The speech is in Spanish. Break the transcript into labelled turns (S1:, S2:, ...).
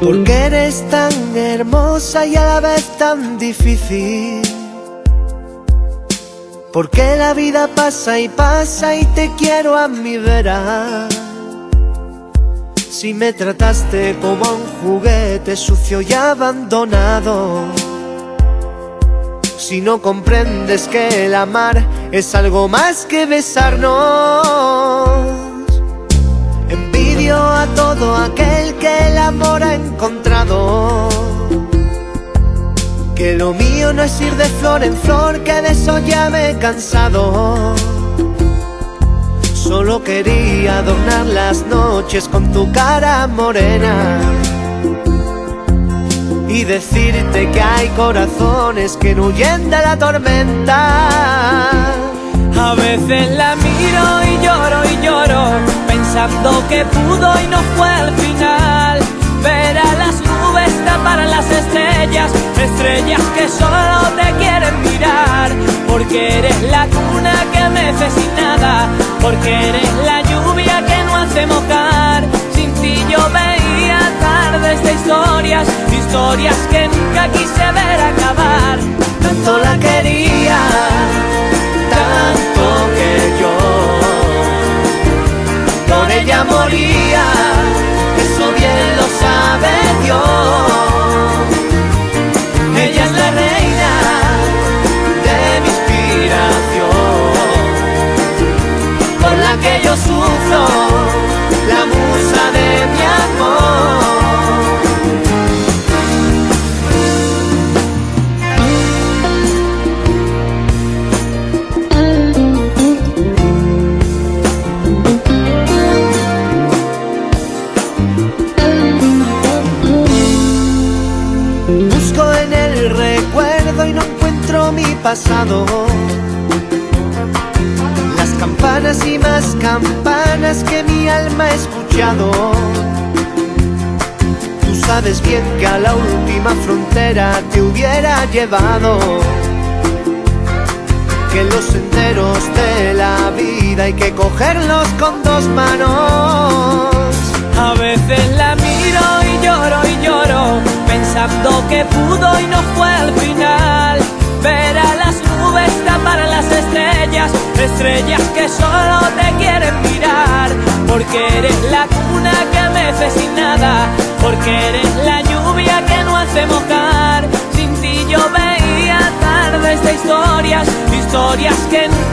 S1: Porque eres tan hermosa y a la vez tan difícil. Porque la vida pasa y pasa y te quiero a mi vera. Si me trataste como un juguete sucio y abandonado, si no comprendes que el amar es algo más que besarnos. Envidio a todo aquel que el amor ha encontrado, que lo mío no es ir de flor en flor, que de eso ya me he cansado. Solo quería adornar las noches con tu cara morena y decirte que hay corazones que no huyen de la tormenta.
S2: A veces la miro y lloro, pensando que pudo y no fue al final. Ver a las nubes tapar a las estrellas, estrellas que solo te quieren mirar. Porque eres la cuna que mece sin nada, porque eres la lluvia que no hace mojar. Sin ti yo veía tardes de historias, historias que nunca quise ver acabar.
S1: Tanto la quería, tanto que yo por ella moría. Eso bien lo sabe Dios. Ella es la reina de mi inspiración, por la que yo sufro, la musa de mi amor. Busco en el recuerdo y no encuentro mi pasado. Las campanas y más campanas que mi alma ha escuchado. Tú sabes bien que a la última frontera te hubiera llevado, que los senderos de la vida hay que cogerlos con dos manos.
S2: A veces la miro y lloro, pensando que pudo y no fue al final. Ver a las nubes tapar a las estrellas, estrellas que solo te quieren mirar. Porque eres la cuna que mece sin nada, porque eres la lluvia que no hace mojar. Sin ti yo veía tardes de historias, historias que